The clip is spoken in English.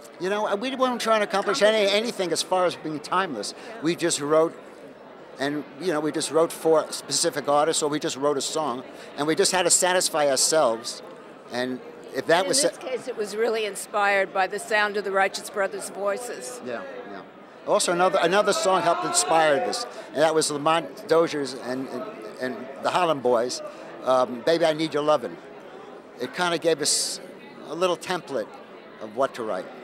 You know, we weren't trying to accomplish anything as far as being timeless. We just wrote, and you know, we just wrote for specific artists, or we just wrote a song, and we just had to satisfy ourselves. And if that in was this case, it was really inspired by the sound of the Righteous Brothers' voices. yeah, yeah. Also, another song helped inspire this, and that was Lamont Dozier's and the Harlem Boys, "Baby, I Need Your Lovin'." It kind of gave us a little template of what to write.